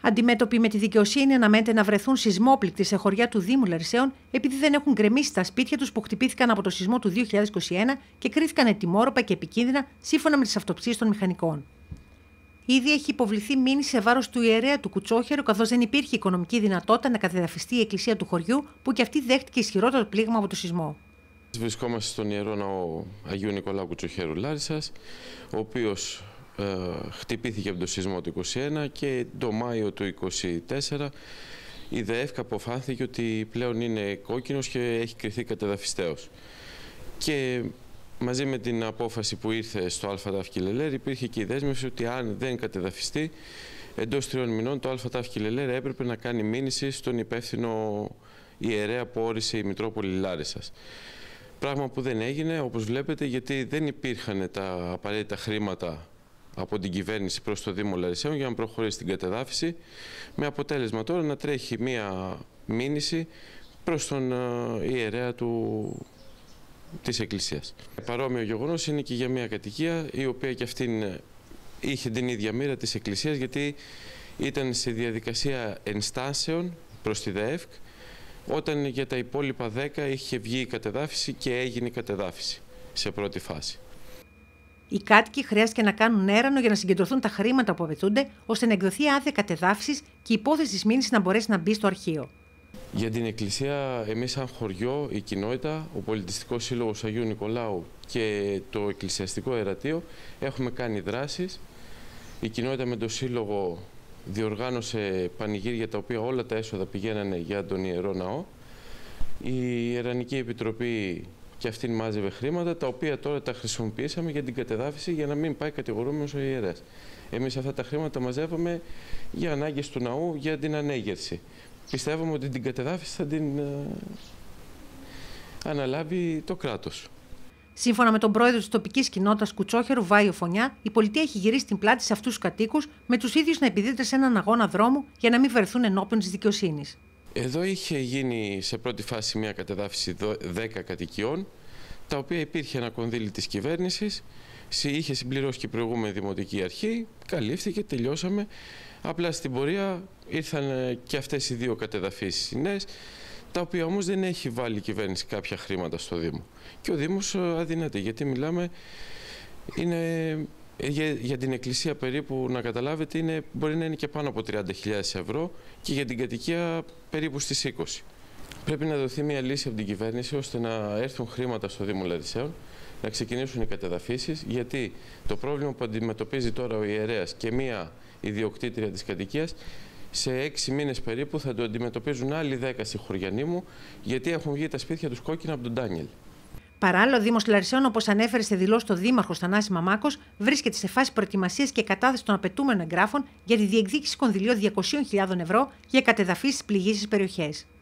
Αντιμέτωποι με τη δικαιοσύνη, αναμένεται να βρεθούν σεισμόπληκτοι σε χωριά του Δήμου Λαρισαίων, επειδή δεν έχουν γκρεμίσει τα σπίτια τους που χτυπήθηκαν από το σεισμό του 2021 και κρίθηκαν ετοιμόρροπα και επικίνδυνα σύμφωνα με τις αυτοψίες των μηχανικών. Ήδη έχει υποβληθεί μήνυση σε βάρος του ιερέα του Κουτσόχερου, καθώς δεν υπήρχε οικονομική δυνατότητα να κατεδαφιστεί η εκκλησία του χωριού, που και αυτή δέχτηκε ισχυρότερο πλήγμα από το σεισμό. Βρισκόμαστε στον Ιερό Ναό Αγίου Νικολάου Κουτσοχέρου Λάρισσας, ο οποίος χτυπήθηκε από το σεισμό του 2021 και το Μάιο του 2024 η ΔΕΕΦΚ αποφάνθηκε ότι πλέον είναι κόκκινος και έχει κριθεί κατεδαφιστέως. Και μαζί με την απόφαση που ήρθε στο ΑΤ Κιλελέρ υπήρχε και η δέσμευση ότι αν δεν κατεδαφιστεί εντός 3 μηνών το ΑΤ Κιλελέρ έπρεπε να κάνει μήνυση στον υπεύθυνο ιερέα που όρισε η Μητρόπολη Λάρισσας. Πράγμα που δεν έγινε, όπως βλέπετε, γιατί δεν υπήρχαν τα απαραίτητα χρήματα από την κυβέρνηση προς το Δήμο Λαρισαίων για να προχωρήσει την κατεδάφιση, με αποτέλεσμα τώρα να τρέχει μία μήνυση προς τον ιερέα της Εκκλησίας. Παρόμοιο γεγονός είναι και για μια κατοικία η οποία και αυτήν είχε την ίδια μοίρα της Εκκλησίας, γιατί ήταν σε διαδικασία ενστάσεων προς τη ΔΕΕΦΚ, όταν για τα υπόλοιπα 10 είχε βγει η κατεδάφιση και έγινε η κατεδάφιση σε πρώτη φάση. Οι κάτοικοι χρειάστηκε να κάνουν έρανο για να συγκεντρωθούν τα χρήματα που απαιτούνται, ώστε να εκδοθεί άδεια κατεδάφισης και η υπόθεση της μήνυσης να μπορέσει να μπει στο αρχείο. Για την Εκκλησία, εμείς σαν χωριό, η κοινότητα, ο Πολιτιστικός Σύλλογος Αγίου Νικολάου και το Εκκλησιαστικό Ερατείο έχουμε κάνει δράσεις. Η κοινότητα με το Σύλλογο διοργάνωσε πανηγύρια τα οποία όλα τα έσοδα πηγαίνανε για τον Ιερό Ναό. Η Ιερανική Επιτροπή και αυτήν μάζευε χρήματα, τα οποία τώρα τα χρησιμοποιήσαμε για την κατεδάφιση για να μην πάει κατηγορούμενος ο ιερέας. Εμείς αυτά τα χρήματα μαζεύαμε για ανάγκες του ναού, για την ανέγερση. Πιστεύουμε ότι την κατεδάφιση θα την αναλάβει το κράτος. Σύμφωνα με τον πρόεδρο της τοπικής κοινότητας Κουτσόχερου, Βάιο Φωνιά, η πολιτεία έχει γυρίσει την πλάτη σε αυτούς τους κατοίκους, με τους ίδιους να επιδίδεται σε έναν αγώνα δρόμου για να μην βρεθούν ενώπιον της δικαιοσύνης. Εδώ είχε γίνει σε πρώτη φάση μια κατεδάφιση 10 κατοικιών, τα οποία υπήρχε ένα κονδύλι της κυβέρνησης, είχε συμπληρώσει και η προηγούμενη δημοτική αρχή, καλύφθηκε, τελειώσαμε. Απλά στην πορεία ήρθαν και αυτές οι 2 κατεδαφίσεις νέες, τα οποία όμως δεν έχει βάλει η κυβέρνηση κάποια χρήματα στο Δήμο. Και ο Δήμος αδυνατεί, γιατί μιλάμε, για την Εκκλησία περίπου, να καταλάβετε, μπορεί να είναι και πάνω από 30.000 ευρώ και για την κατοικία περίπου στις 20. Πρέπει να δοθεί μια λύση από την κυβέρνηση ώστε να έρθουν χρήματα στο Δήμο Λαρισαίων, να ξεκινήσουν οι κατεδαφίσεις, γιατί το πρόβλημα που αντιμετωπίζει τώρα ο ιερέας και μια ιδιοκτήτρια της κατοικίας, σε 6 μήνες περίπου θα το αντιμετωπίζουν άλλοι 10 συγχωριανοί μου, γιατί έχουν βγει τα σπίτια τους κόκκινα από τον Ντάνιελ. Παράλληλα, ο Δήμος Λαρισαίων, όπως ανέφερε σε δηλώσεις το Δήμαρχος Θανάσης Μαμάκος, βρίσκεται σε φάση προετοιμασίας και κατάθεση των απαιτούμενων εγγράφων για τη διεκδίκηση κονδυλίων 200.000 ευρώ για κατεδαφίσεις στις πληγείσες περιοχές.